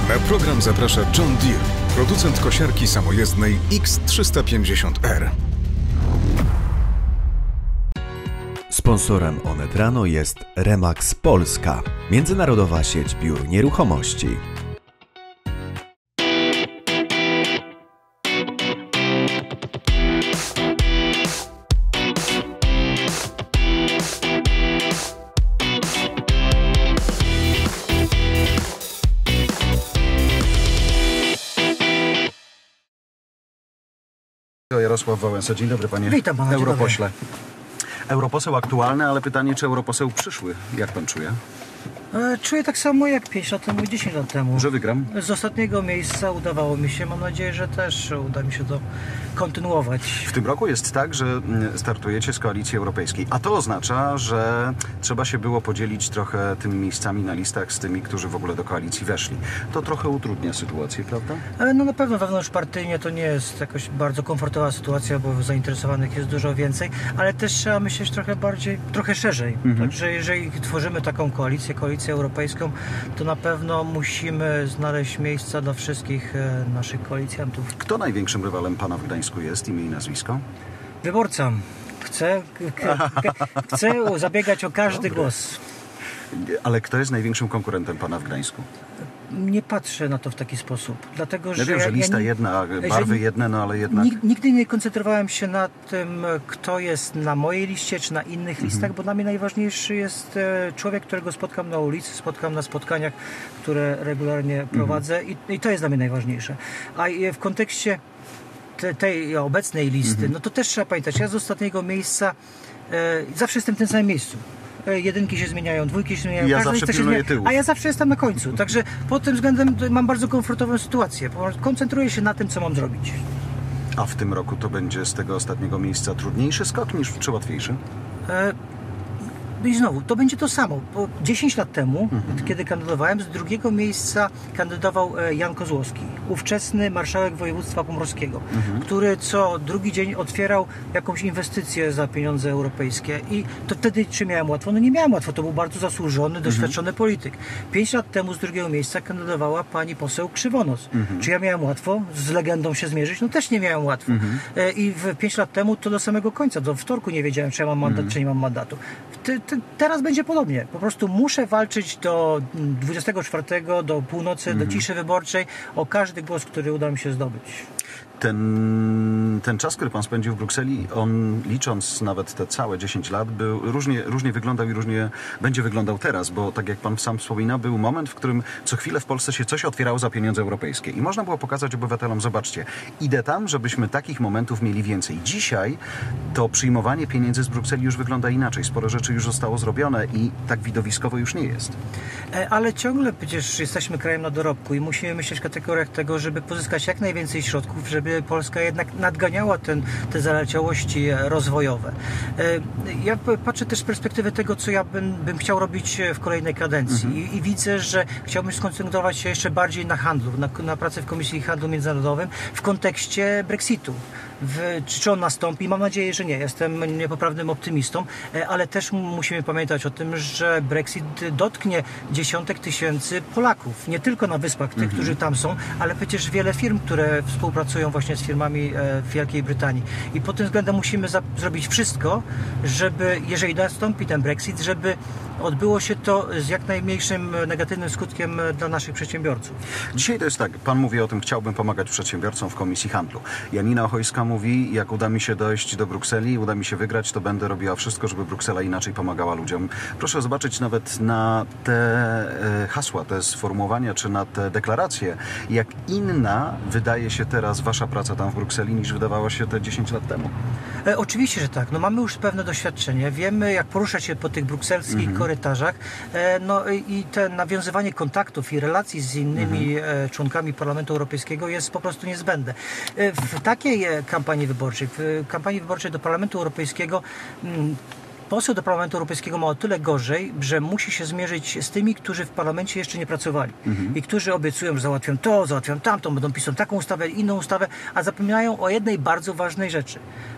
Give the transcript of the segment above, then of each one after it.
Na program zaprasza John Deere, producent kosiarki samojezdnej X350R. Sponsorem Onet Rano jest Remax Polska, międzynarodowa sieć biur nieruchomości. Jarosław Wałęsa. Dzień dobry, panie Witam pana, europośle. Europoseł aktualny, ale pytanie, czy europoseł przyszły? Jak pan czuje? Czuję tak samo jak 5 lat temu i 10 lat temu. Że wygram? Z ostatniego miejsca udawało mi się. Mam nadzieję, że też uda mi się to kontynuować. W tym roku jest tak, że startujecie z Koalicji Europejskiej, a to oznacza, że trzeba się było podzielić trochę tymi miejscami na listach z tymi, którzy w ogóle do koalicji weszli. To trochę utrudnia sytuację, prawda? No na pewno wewnątrzpartyjnie to nie jest jakoś bardzo komfortowa sytuacja, bo zainteresowanych jest dużo więcej, ale też trzeba myśleć trochę szerzej. Także jeżeli tworzymy taką koalicję europejską, to na pewno musimy znaleźć miejsca dla wszystkich naszych koalicjantów. Kto największym rywalem pana w Gdańsku jest? Imię i nazwisko? Wyborca. Chcę zabiegać o każdy głos. Ale kto jest największym konkurentem pana w Gdańsku? Nie patrzę na to w taki sposób, dlatego że... Ja wiem, że lista jedna, barwy jedne, no ale jednak... Nigdy nie koncentrowałem się na tym, kto jest na mojej liście, czy na innych listach, bo dla mnie najważniejszy jest człowiek, którego spotkam na ulicy, spotkam na spotkaniach, które regularnie prowadzę i to jest dla mnie najważniejsze. A w kontekście tej obecnej listy, no to też trzeba pamiętać, ja z ostatniego miejsca zawsze jestem w tym samym miejscu. Jedynki się zmieniają, dwójki się zmieniają, ja zawsze pilnuję tyłu. A ja zawsze jestem na końcu. Także pod tym względem mam bardzo komfortową sytuację. Koncentruję się na tym, co mam zrobić. A w tym roku to będzie z tego ostatniego miejsca trudniejszy skok czy łatwiejszy? I znowu, to będzie to samo. Bo 10 lat temu, kiedy kandydowałem, z drugiego miejsca kandydował Jan Kozłowski, ówczesny marszałek województwa pomorskiego, który co drugi dzień otwierał jakąś inwestycję za pieniądze europejskie. I to wtedy czy miałem łatwo? No nie miałem łatwo. To był bardzo zasłużony, doświadczony polityk. 5 lat temu z drugiego miejsca kandydowała pani poseł Krzywonos. Czy ja miałem łatwo z legendą się zmierzyć? No też nie miałem łatwo. I 5 lat temu to do samego końca, do wtorku nie wiedziałem, czy ja mam mandat, czy nie mam mandatu. Teraz będzie podobnie. Po prostu muszę walczyć do 24, do północy, do ciszy wyborczej o każdy głos, który uda mi się zdobyć. Ten czas, który pan spędził w Brukseli, on licząc nawet te całe 10 lat, był różnie wyglądał i różnie będzie wyglądał teraz, bo tak jak pan sam wspomina, był moment, w którym co chwilę w Polsce się coś otwierało za pieniądze europejskie i można było pokazać obywatelom, zobaczcie, idę tam, żebyśmy takich momentów mieli więcej. Dzisiaj to przyjmowanie pieniędzy z Brukseli już wygląda inaczej. Sporo rzeczy już zostało zrobione i tak widowiskowo już nie jest. Ale ciągle przecież jesteśmy krajem na dorobku i musimy myśleć w kategoriach tego, żeby pozyskać jak najwięcej środków, żeby Polska jednak nadganiała te zaleciałości rozwojowe. Ja patrzę też z perspektywy tego, co ja bym chciał robić w kolejnej kadencji i widzę, że chciałbym skoncentrować się jeszcze bardziej na handlu, na pracy w Komisji Handlu Międzynarodowym w kontekście Brexitu. Czy on nastąpi? Mam nadzieję, że nie. Jestem niepoprawnym optymistą, ale też musimy pamiętać o tym, że Brexit dotknie dziesiątek tysięcy Polaków. Nie tylko na wyspach, tych, którzy tam są, ale przecież wiele firm, które współpracują właśnie z firmami w Wielkiej Brytanii. I pod tym względem musimy zrobić wszystko, żeby, jeżeli nastąpi ten Brexit, żeby odbyło się to z jak najmniejszym negatywnym skutkiem dla naszych przedsiębiorców. Dzisiaj to jest tak, pan mówi o tym, chciałbym pomagać przedsiębiorcom w Komisji Handlu. Janina Ochojska mówi, jak uda mi się dojść do Brukseli, uda mi się wygrać, to będę robiła wszystko, żeby Bruksela inaczej pomagała ludziom. Proszę zobaczyć nawet na te hasła, te sformułowania, czy na te deklaracje, jak inna wydaje się teraz wasza praca tam w Brukseli, niż wydawała się te 10 lat temu. Oczywiście, że tak. No, mamy już pewne doświadczenie. Wiemy, jak poruszać się po tych brukselskich korytarzach. No i te nawiązywanie kontaktów i relacji z innymi członkami Parlamentu Europejskiego jest po prostu niezbędne. W takiej kampanii wyborczej do Parlamentu Europejskiego poseł do Parlamentu Europejskiego ma o tyle gorzej, że musi się zmierzyć z tymi, którzy w parlamencie jeszcze nie pracowali i którzy obiecują, że załatwią to, załatwią tamto, będą pisać taką ustawę, inną ustawę, a zapominają o jednej bardzo ważnej rzeczy.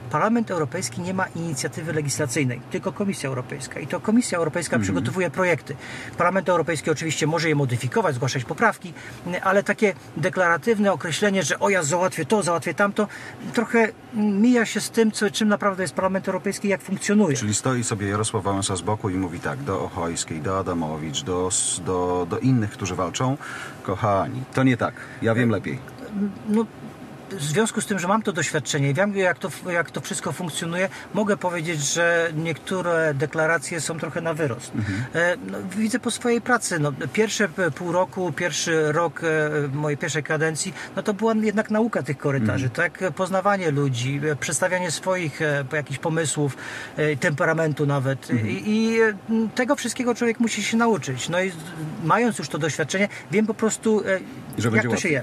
Parlament Europejski nie ma inicjatywy legislacyjnej, tylko Komisja Europejska. I to Komisja Europejska przygotowuje projekty. Parlament Europejski oczywiście może je modyfikować, zgłaszać poprawki, ale takie deklaratywne określenie, że ja załatwię to, załatwię tamto, trochę mija się z tym, czym naprawdę jest Parlament Europejski, jak funkcjonuje. Czyli stoi sobie Jarosław Wałęsa z boku i mówi tak, do Ochojskiej, do Adamowicz, do innych, którzy walczą. Kochani, to nie tak. Ja wiem lepiej. No, w związku z tym, że mam to doświadczenie i wiem, jak to wszystko funkcjonuje, mogę powiedzieć, że niektóre deklaracje są trochę na wyrost. Widzę po swojej pracy. Pierwsze pół roku, pierwszy rok mojej pierwszej kadencji, to była jednak nauka tych korytarzy, tak? Poznawanie ludzi, przedstawianie swoich jakichś pomysłów, temperamentu nawet. I tego wszystkiego człowiek musi się nauczyć. No i mając już to doświadczenie, wiem po prostu, jak to się je.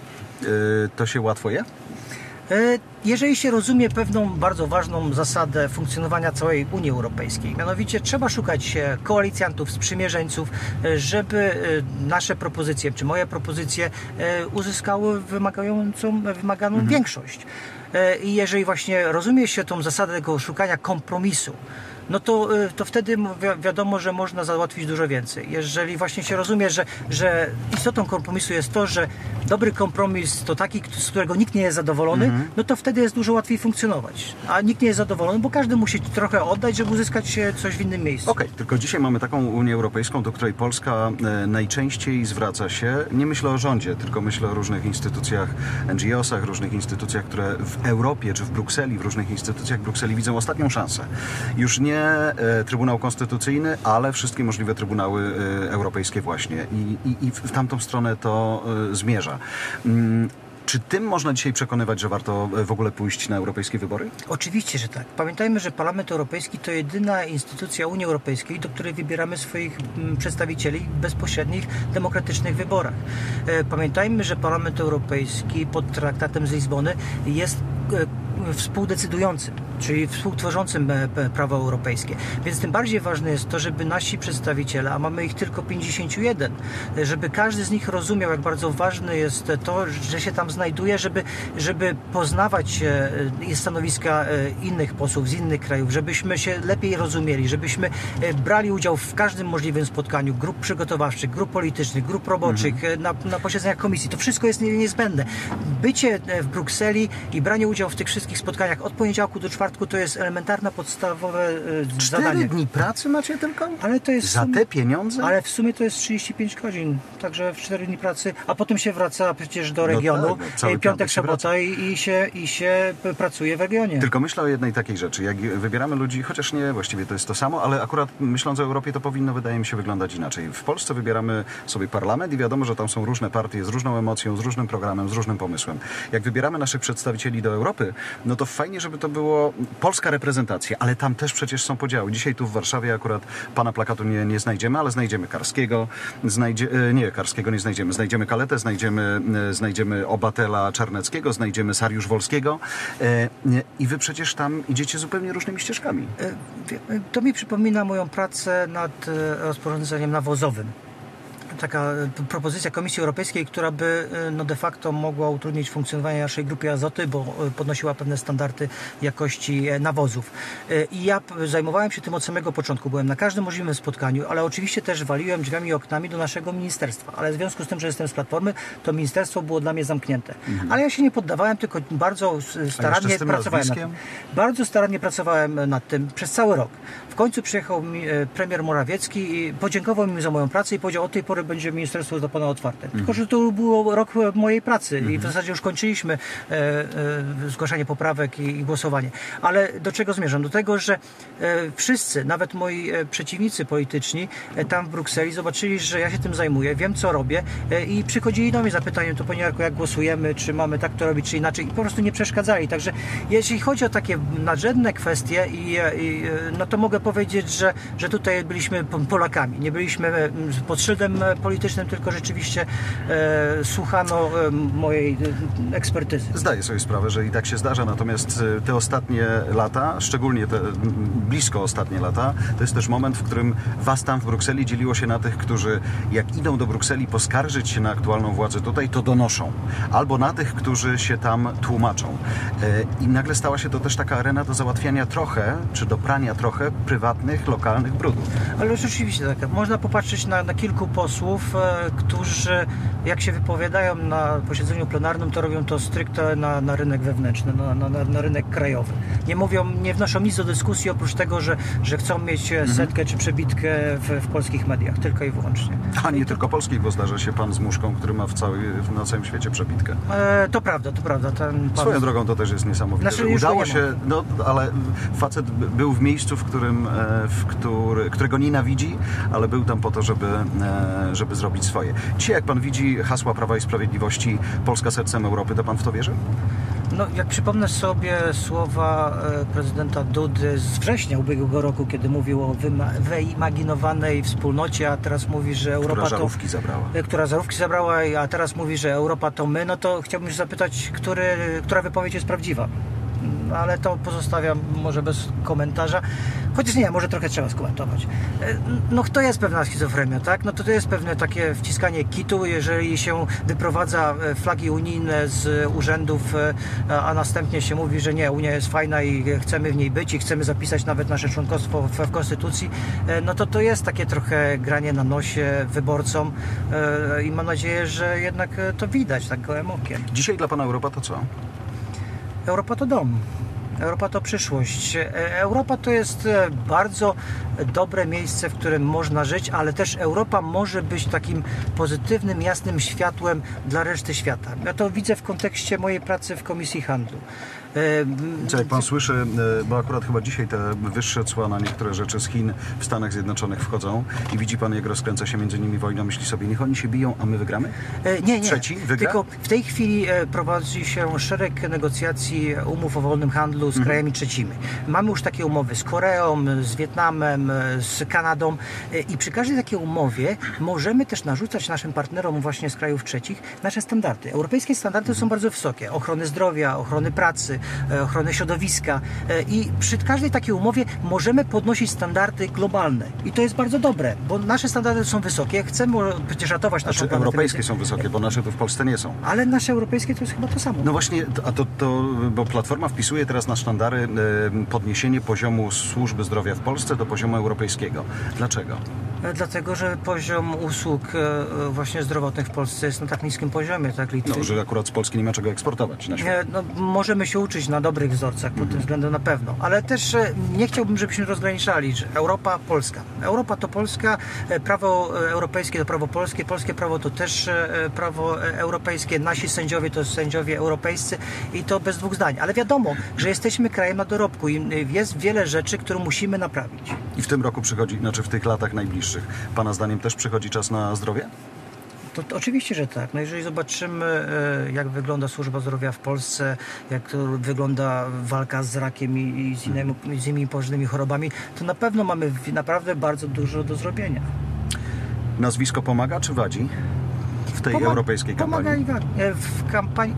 To się łatwo je? Jeżeli się rozumie pewną bardzo ważną zasadę funkcjonowania całej Unii Europejskiej, mianowicie trzeba szukać koalicjantów, sprzymierzeńców, żeby nasze propozycje, czy moje propozycje uzyskały wymaganą większość. I jeżeli właśnie rozumie się tą zasadę tego szukania kompromisu, to wtedy wiadomo, że można załatwić dużo więcej. Jeżeli właśnie się rozumie, że istotą kompromisu jest to, że dobry kompromis to taki, z którego nikt nie jest zadowolony, to wtedy jest dużo łatwiej funkcjonować. A nikt nie jest zadowolony, bo każdy musi trochę oddać, żeby uzyskać coś w innym miejscu. Okej, tylko dzisiaj mamy taką Unię Europejską, do której Polska najczęściej zwraca się. Nie myślę o rządzie, tylko myślę o różnych instytucjach, NGO-sach, różnych instytucjach, które w Europie czy w Brukseli, w różnych instytucjach Brukseli widzą ostatnią szansę. Już nie Trybunał Konstytucyjny, ale wszystkie możliwe trybunały europejskie właśnie. I w tamtą stronę to zmierza. Czy tym można dzisiaj przekonywać, że warto w ogóle pójść na europejskie wybory? Oczywiście, że tak. Pamiętajmy, że Parlament Europejski to jedyna instytucja Unii Europejskiej, do której wybieramy swoich przedstawicieli w bezpośrednich, demokratycznych wyborach. Pamiętajmy, że Parlament Europejski pod traktatem z Lizbony jest współdecydującym, czyli współtworzącym prawo europejskie. Więc tym bardziej ważne jest to, żeby nasi przedstawiciele, a mamy ich tylko 51, żeby każdy z nich rozumiał, jak bardzo ważne jest to, że się tam znajduje, żeby poznawać stanowiska innych posłów z innych krajów, żebyśmy się lepiej rozumieli, żebyśmy brali udział w każdym możliwym spotkaniu grup przygotowawczych, grup politycznych, grup roboczych, na posiedzeniach komisji. To wszystko jest niezbędne. Bycie w Brukseli i branie udziału w tych wszystkich spotkaniach od poniedziałku do czwartku to jest elementarne, podstawowe zadanie. 4 dni pracy macie tylko? Ale to jest za te pieniądze? Ale w sumie to jest 35 godzin, także w 4 dni pracy, a potem się wraca przecież do regionu, piątek, sobota i się pracuje w regionie. Tylko myślę o jednej takiej rzeczy, jak wybieramy ludzi, chociaż nie, właściwie to jest to samo, ale akurat myśląc o Europie, to powinno, wydaje mi się, wyglądać inaczej. W Polsce wybieramy sobie parlament i wiadomo, że tam są różne partie z różną emocją, z różnym programem, z różnym pomysłem. Jak wybieramy naszych przedstawicieli do Europy, no to fajnie, żeby to było polska reprezentacja, ale tam też przecież są podziały. Dzisiaj tu w Warszawie akurat pana plakatu nie znajdziemy, ale znajdziemy Karskiego, Karskiego nie znajdziemy. Znajdziemy Kaletę, znajdziemy Obatela Czarneckiego, znajdziemy Sariusz Wolskiego i wy przecież tam idziecie zupełnie różnymi ścieżkami. To mi przypomina moją pracę nad rozporządzeniem nawozowym. Taka propozycja Komisji Europejskiej, która by de facto mogła utrudnić funkcjonowanie naszej grupy Azoty, bo podnosiła pewne standardy jakości nawozów. I ja zajmowałem się tym od samego początku. Byłem na każdym możliwym spotkaniu, ale oczywiście też waliłem drzwiami i oknami do naszego ministerstwa. Ale w związku z tym, że jestem z Platformy, to ministerstwo było dla mnie zamknięte. Ale ja się nie poddawałem, tylko bardzo starannie pracowałem nad tym. Bardzo starannie pracowałem nad tym przez cały rok. W końcu przyjechał premier Morawiecki i podziękował mi za moją pracę i powiedział, od tej pory będzie ministerstwo do pana otwarte. Tylko że to był rok mojej pracy i w zasadzie już kończyliśmy zgłaszanie poprawek i głosowanie. Ale do czego zmierzam? Do tego, że wszyscy, nawet moi przeciwnicy polityczni tam w Brukseli zobaczyli, że ja się tym zajmuję, wiem co robię i przychodzili do mnie z zapytaniem, to panie Jarku, jak głosujemy, czy mamy tak to robić, czy inaczej i po prostu nie przeszkadzali. Także jeśli chodzi o takie nadrzędne kwestie no to mogę powiedzieć, że tutaj byliśmy Polakami. Nie byliśmy pod szyldem politycznym, tylko rzeczywiście słuchano mojej ekspertyzy. Zdaję sobie sprawę, że i tak się zdarza, natomiast te ostatnie lata, szczególnie te blisko ostatnie lata, to jest też moment, w którym was tam w Brukseli dzieliło się na tych, którzy jak idą do Brukseli poskarżyć się na aktualną władzę tutaj, to donoszą. Albo na tych, którzy się tam tłumaczą. I nagle stała się to też taka arena do załatwiania trochę, czy do prania trochę prywatnych, lokalnych brudów. Ale rzeczywiście tak. Można popatrzeć na kilku posłów, którzy jak się wypowiadają na posiedzeniu plenarnym, to robią to stricte na rynek wewnętrzny, na rynek krajowy. Nie wnoszą nic do dyskusji oprócz tego, że chcą mieć setkę czy przebitkę w polskich mediach, tylko i wyłącznie. A nie tylko polskich, bo zdarza się pan z muszką, który ma na całym świecie przebitkę. To prawda. Ten pan... Swoją drogą to też jest niesamowite, Znaczy, że udało się, no ale facet był w miejscu, którego nienawidzi, ale był tam po to, żeby zrobić swoje. Dzisiaj jak pan widzi hasła Prawa i Sprawiedliwości, Polska sercem Europy, to pan w to wierzy? No, jak przypomnę sobie słowa prezydenta Dudy z września ubiegłego roku, kiedy mówił o wyimaginowanej wspólnocie, a teraz mówi, że Europa która żarówki zabrała. Która żarówki zabrała, a teraz mówi, że Europa to my, no to chciałbym się zapytać, która wypowiedź jest prawdziwa. Ale to pozostawiam może bez komentarza. Chociaż nie, może trochę trzeba skomentować. No to jest pewna schizofrenia, tak? No to jest pewne takie wciskanie kitu, jeżeli się wyprowadza flagi unijne z urzędów, a następnie się mówi, że nie, Unia jest fajna i chcemy w niej być i chcemy zapisać nawet nasze członkostwo w Konstytucji, no to jest takie trochę granie na nosie wyborcom i mam nadzieję, że jednak to widać tak gołym okiem. Dzisiaj dla pana Europa to co? Europa to dom. Europa to przyszłość. Europa to jest bardzo dobre miejsce, w którym można żyć, ale też Europa może być takim pozytywnym, jasnym światłem dla reszty świata. Ja to widzę w kontekście mojej pracy w Komisji Handlu. Co jak pan słyszy, bo akurat chyba dzisiaj te wyższe cła na niektóre rzeczy z Chin w Stanach Zjednoczonych wchodzą i widzi pan, jak rozkręca się między nimi wojna, myśli sobie, niech oni się biją, a my wygramy? Nie. Trzeci wygra? Tylko w tej chwili prowadzi się szereg negocjacji umów o wolnym handlu z krajami trzecimi. Mamy już takie umowy z Koreą, z Wietnamem, z Kanadą i przy każdej takiej umowie możemy też narzucać naszym partnerom właśnie z krajów trzecich nasze standardy. Europejskie standardy są bardzo wysokie. Ochrony zdrowia, ochrony pracy, ochrony środowiska i przy każdej takiej umowie możemy podnosić standardy globalne. I to jest bardzo dobre, bo nasze standardy są wysokie. Chcemy przecież ratować naszą planetę. Europejskie są wysokie, bo nasze tu w Polsce nie są. Ale nasze europejskie to jest chyba to samo. No właśnie, bo Platforma wpisuje teraz na sztandary podniesienie poziomu służby zdrowia w Polsce do poziomu europejskiego. Dlaczego? Dlatego, że poziom usług właśnie zdrowotnych w Polsce jest na tak niskim poziomie, tak Litwy. No, że akurat z Polski nie ma czego eksportować na świat. No, możemy się uczyć na dobrych wzorcach pod tym względem na pewno, ale też nie chciałbym, żebyśmy rozgraniczali, że Europa, Polska. Europa to Polska, prawo europejskie to prawo polskie, polskie prawo to też prawo europejskie, nasi sędziowie to sędziowie europejscy i to bez dwóch zdań. Ale wiadomo, że jesteśmy krajem na dorobku i jest wiele rzeczy, które musimy naprawić. I w tym roku przychodzi, znaczy w tych latach najbliższych, pana zdaniem też przychodzi czas na zdrowie? To oczywiście, że tak. No jeżeli zobaczymy, jak wygląda służba zdrowia w Polsce, jak wygląda walka z rakiem i z innymi poważnymi chorobami, to na pewno mamy naprawdę bardzo dużo do zrobienia. Nazwisko pomaga czy wadzi w tej europejskiej kampanii? Pomaga i wadzi. W kampanii...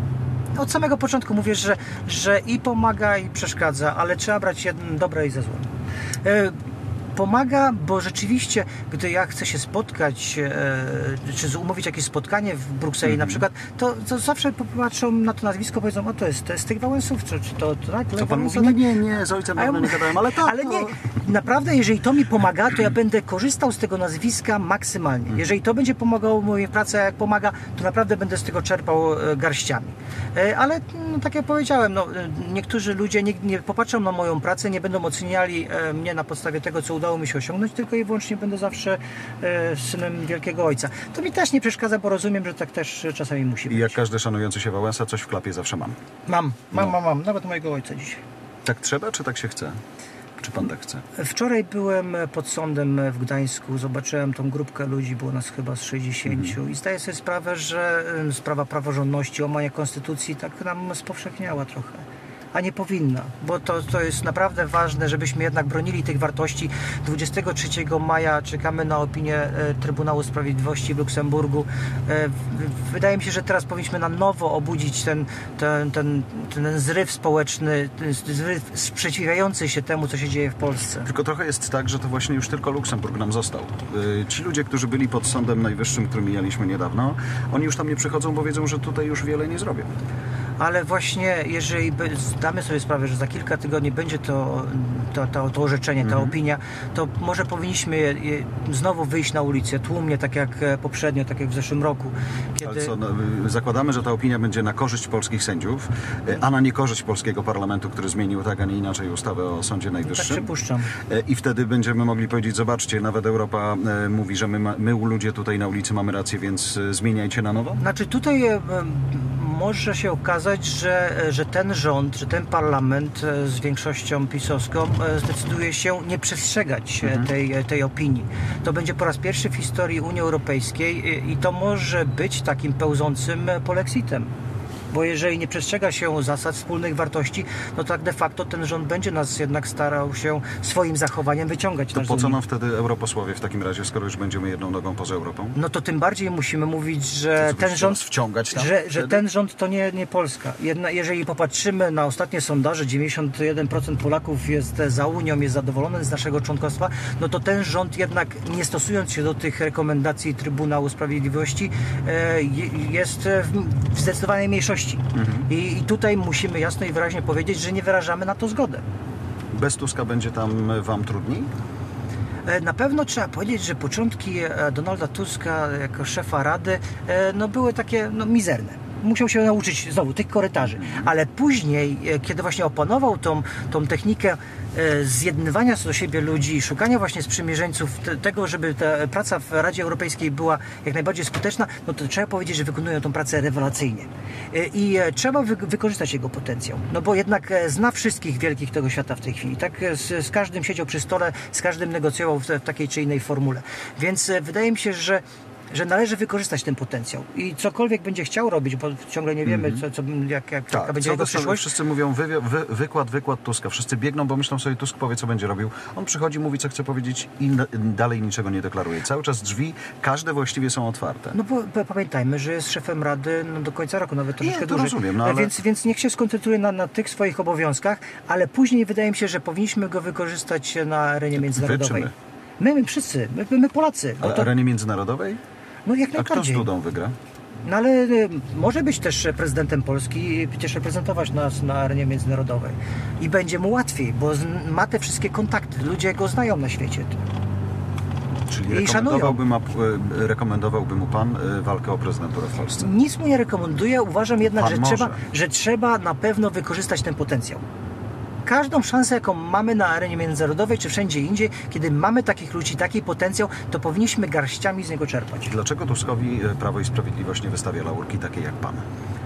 Od samego początku mówię, że i pomaga, i przeszkadza, ale trzeba brać dobre i ze złem. Pomaga, bo rzeczywiście, gdy ja chcę się spotkać, czy umówić jakieś spotkanie w Brukseli na przykład, to zawsze popatrzą na to nazwisko, powiedzą, o to jest z tych Wałęsów, czy to tak? Co pan mówi? Nie, z ojcem dawno nie gadałem, ale tak. Ale nie, naprawdę, jeżeli to mi pomaga, to ja będę korzystał z tego nazwiska maksymalnie. Jeżeli to będzie pomagało mojej pracy, a jak pomaga, to naprawdę będę z tego czerpał garściami. Ale no, tak jak powiedziałem, no, niektórzy ludzie nie popatrzą na moją pracę, nie będą oceniali mnie na podstawie tego, co udało mi się osiągnąć, tylko i wyłącznie będę zawsze synem wielkiego ojca. To mi też nie przeszkadza, bo rozumiem, że tak też czasami musi być. I jak każdy szanujący się Wałęsa, coś w klapie zawsze mam. Mam. Nawet mojego ojca dzisiaj. Tak trzeba, czy tak się chce? Czy pan tak chce? Wczoraj byłem pod sądem w Gdańsku, zobaczyłem tą grupkę ludzi, było nas chyba z 60 i zdaję sobie sprawę, że sprawa praworządności, łamania konstytucji tak nam spowszechniała trochę. a nie powinna, bo to jest naprawdę ważne, żebyśmy jednak bronili tych wartości. 23 maja czekamy na opinię Trybunału Sprawiedliwości w Luksemburgu. Wydaje mi się, że teraz powinniśmy na nowo obudzić ten zryw społeczny, zryw sprzeciwiający się temu, co się dzieje w Polsce. Tylko trochę jest tak, że to właśnie już tylko Luksemburg nam został. Ci ludzie, którzy byli pod Sądem Najwyższym, który mijaliśmy niedawno, oni już tam nie przychodzą, bo wiedzą, że tutaj już wiele nie zrobią. Ale właśnie jeżeli zdamy sobie sprawę, że za kilka tygodni będzie to orzeczenie, ta opinia, to może powinniśmy znowu wyjść na ulicę tłumnie, tak jak poprzednio, tak jak w zeszłym roku. Kiedy... Ale co, zakładamy, że ta opinia będzie na korzyść polskich sędziów, a na niekorzyść polskiego parlamentu, który zmienił tak, a nie inaczej ustawę o Sądzie Najwyższym. Tak przypuszczam. I wtedy będziemy mogli powiedzieć, zobaczcie, nawet Europa mówi, że my ludzie tutaj na ulicy mamy rację, więc zmieniajcie na nowo? Znaczy tutaj może się okazać, że ten rząd, że ten parlament z większością pisowską zdecyduje się nie przestrzegać tej opinii. To będzie po raz pierwszy w historii Unii Europejskiej i to może być takim pełzącym polexitem. Bo jeżeli nie przestrzega się zasad wspólnych wartości, no to tak de facto ten rząd będzie nas jednak starał się swoim zachowaniem wyciągać. To po co nam wtedy europosłowie w takim razie, skoro już będziemy jedną nogą poza Europą? No to tym bardziej musimy mówić, że ten rząd, wciągać tam że ten rząd to nie Polska. Jeżeli popatrzymy na ostatnie sondaże, 91% Polaków jest za Unią, jest zadowolony z naszego członkostwa, no to ten rząd jednak, nie stosując się do tych rekomendacji Trybunału Sprawiedliwości, jest w zdecydowanej mniejszości. I tutaj musimy jasno i wyraźnie powiedzieć, że nie wyrażamy na to zgodę. Bez Tuska będzie tam wam trudniej? Na pewno trzeba powiedzieć, że początki Donalda Tuska jako szefa Rady były takie mizerne. Musiał się nauczyć znowu tych korytarzy, ale później, kiedy właśnie opanował tą technikę zjednywania do siebie ludzi, szukania właśnie sprzymierzeńców tego, żeby ta praca w Radzie Europejskiej była jak najbardziej skuteczna, no to trzeba powiedzieć, że wykonują tą pracę rewelacyjnie. I trzeba wykorzystać jego potencjał, no bo jednak zna wszystkich wielkich tego świata w tej chwili, tak? Z każdym siedział przy stole, z każdym negocjował w takiej czy innej formule. Więc wydaje mi się, że należy wykorzystać ten potencjał i cokolwiek będzie chciał robić, bo ciągle nie wiemy, jaka będzie jego przyszłość. Wszyscy mówią wykład Tuska. Wszyscy biegną, bo myślą sobie, Tusk powie, co będzie robił. On przychodzi, mówi, co chce powiedzieć i dalej niczego nie deklaruje. Cały czas drzwi, każde właściwie są otwarte. No bo pamiętajmy, że jest szefem Rady do końca roku, nawet troszeczkę dłużej. Rozumiem, ale... Więc niech się skoncentruje na tych swoich obowiązkach, ale później wydaje mi się, że powinniśmy go wykorzystać na arenie międzynarodowej. My wszyscy, my Polacy. Ale arenie międzynarodowej? No jak najbardziej. A kto z Dudą wygra? No ale może być też prezydentem Polski i przecież reprezentować nas na arenie międzynarodowej. I będzie mu łatwiej, bo ma te wszystkie kontakty. Ludzie go znają na świecie. Czyli rekomendowałby mu pan walkę o prezydenturę w Polsce? Nic mu nie rekomenduję. Uważam jednak, że trzeba na pewno wykorzystać ten potencjał. Każdą szansę, jaką mamy na arenie międzynarodowej, czy wszędzie indziej, kiedy mamy takich ludzi, taki potencjał, to powinniśmy garściami z niego czerpać. Dlaczego Tuskowi Prawo i Sprawiedliwość nie wystawia laurki takiej jak pan?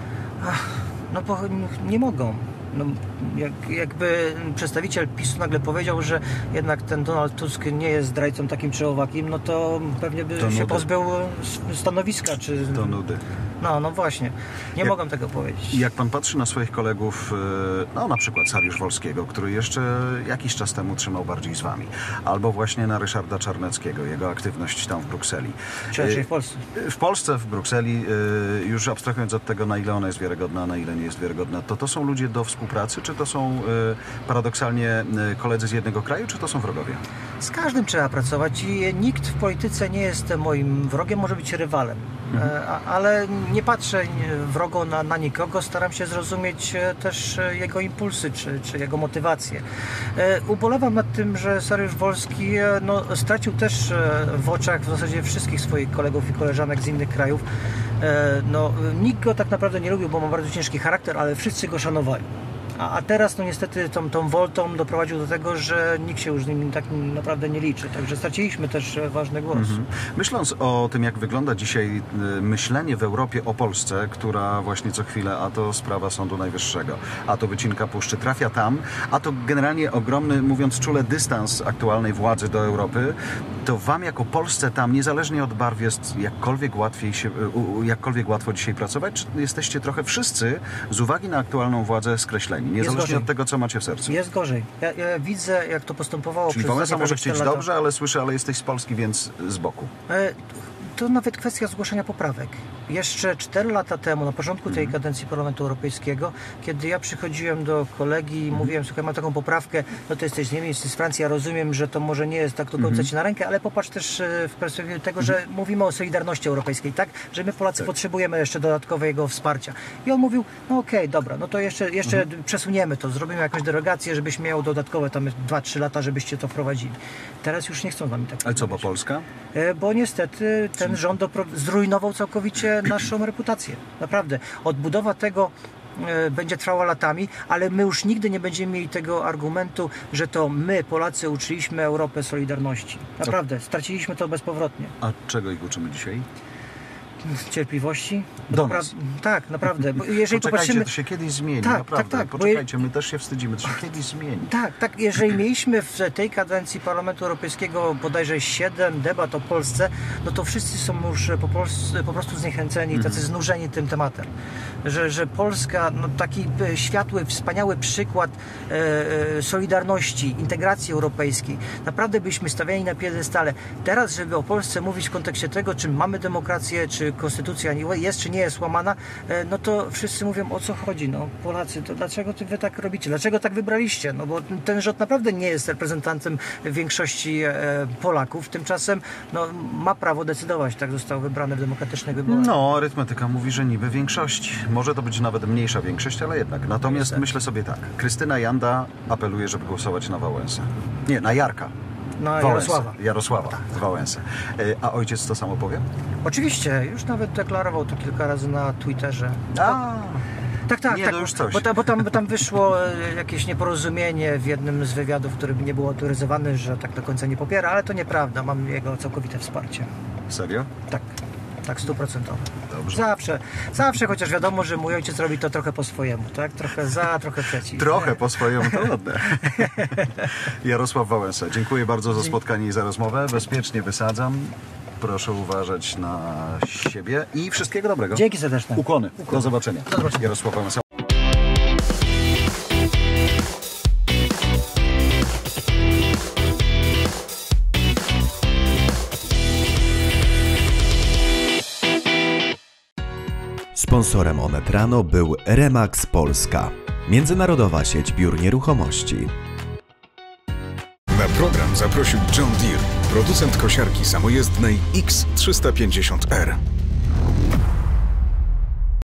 No bo nie mogą. No, jakby przedstawiciel PiS-u nagle powiedział, że jednak ten Donald Tusk nie jest zdrajcą takim czy owakim, no to pewnie by się pozbył stanowiska. To nudy. No właśnie. Nie mogą tego powiedzieć. Jak pan patrzy na swoich kolegów, na przykład Saryusza Wolskiego, który jeszcze jakiś czas temu trzymał bardziej z wami, albo właśnie na Ryszarda Czarneckiego, jego aktywność tam w Brukseli. Czy raczej w Polsce? W Polsce, w Brukseli, już abstrahując od tego, na ile ona jest wiarygodna, na ile nie jest wiarygodna, to są ludzie do współpracy, czy to są paradoksalnie koledzy z jednego kraju, czy to są wrogowie? Z każdym trzeba pracować i nikt w polityce nie jest moim wrogiem, może być rywalem. Ale nie patrzę wrogo na nikogo, staram się zrozumieć też jego impulsy czy jego motywacje. Ubolewam nad tym, że Saryusz Wolski stracił też w oczach w zasadzie wszystkich swoich kolegów i koleżanek z innych krajów. Nikt go tak naprawdę nie lubił, bo ma bardzo ciężki charakter, ale wszyscy go szanowali. A teraz niestety tą woltą doprowadził do tego, że nikt się już z nim tak naprawdę nie liczy. Także straciliśmy też ważny głos. Myśląc o tym, jak wygląda dzisiaj myślenie w Europie o Polsce, która właśnie co chwilę, a to sprawa Sądu Najwyższego, a to wycinka puszczy, trafia tam, a to generalnie ogromny, mówiąc czule, dystans aktualnej władzy do Europy, to wam jako Polsce tam, niezależnie od barw, jest jakkolwiek łatwo dzisiaj pracować? Czy jesteście trochę wszyscy z uwagi na aktualną władzę skreśleni? niezależnie od tego, co macie w sercu. Jest gorzej. Ja widzę, jak to postępowało. Czyli Wałęsa może chcieć dobrze, ale słyszę, ale jesteś z Polski, więc z boku. To nawet kwestia zgłaszania poprawek. Jeszcze 4 lata temu, na początku tej kadencji Parlamentu Europejskiego, kiedy ja przychodziłem do kolegi i mówiłem, słuchaj, mam taką poprawkę, no to jesteś z Niemiec, jesteś z Francji, ja rozumiem, że to może nie jest tak do końca ci na rękę, ale popatrz też w perspektywie tego, że mówimy o solidarności europejskiej, tak? Że my Polacy potrzebujemy jeszcze dodatkowego wsparcia. I on mówił, no okej, dobra, no to jeszcze przesuniemy to, zrobimy jakąś derogację, żebyś miał dodatkowe tam 2-3 lata, żebyście to wprowadzili. Teraz już nie chcą z nami tak. Ale co, bo Polska? Bo niestety ten rząd zrujnował całkowicie naszą reputację. Naprawdę. Odbudowa tego będzie trwała latami, ale my już nigdy nie będziemy mieli tego argumentu, że to my, Polacy, uczyliśmy Europę solidarności. Naprawdę. Straciliśmy to bezpowrotnie. A czego ich uczymy dzisiaj? Cierpliwości. Do nas. Tak, naprawdę. Bo jeżeli poczekajcie, popatrzymy... to się kiedyś zmieni, tak, naprawdę. Tak. Poczekajcie, my też się wstydzimy, to się kiedyś zmieni. Tak. Jeżeli mieliśmy w tej kadencji Parlamentu Europejskiego bodajże 7 debat o Polsce, no to wszyscy są już po prostu zniechęceni, tacy znużeni tym tematem. Że Polska, no taki światły, wspaniały przykład solidarności, integracji europejskiej. Naprawdę byliśmy stawiani na piedestale. Teraz, żeby o Polsce mówić w kontekście tego, czy mamy demokrację, czy konstytucja jest, czy nie jest łamana, no to wszyscy mówią, o co chodzi. No Polacy, to dlaczego wy tak robicie? Dlaczego tak wybraliście? No bo ten rząd naprawdę nie jest reprezentantem większości Polaków. Tymczasem no, ma prawo decydować. Tak został wybrany w demokratycznych wyborach. No, arytmetyka mówi, że niby większości. Może to być nawet mniejsza większość, ale jednak. Natomiast myślę sobie tak. Krystyna Janda apeluje, żeby głosować na Wałęsę. Nie, na Jarka. Na Jarosława Wałęsę. A ojciec to samo powie? Oczywiście. Już nawet deklarował to kilka razy na Twitterze. Tak, nie, no już coś. Bo tam wyszło jakieś nieporozumienie w jednym z wywiadów, który nie był autoryzowany, że tak do końca nie popiera, ale to nieprawda. Mam jego całkowite wsparcie. Serio? Tak, 100%. Dobrze. Zawsze, chociaż wiadomo, że mój ojciec robi to trochę po swojemu, tak? Trochę za, trochę przeciw. Trochę po swojemu, to ładne. Jarosław Wałęsa, dziękuję bardzo za spotkanie i za rozmowę. Bezpiecznie wysadzam. Proszę uważać na siebie i wszystkiego dobrego. Dzięki serdeczne. Ukłony. Do zobaczenia. Jarosław Wałęsa. Sponsorem Onet Rano był Remax Polska, międzynarodowa sieć biur nieruchomości. Na program zaprosił John Deere, producent kosiarki samojezdnej X350R.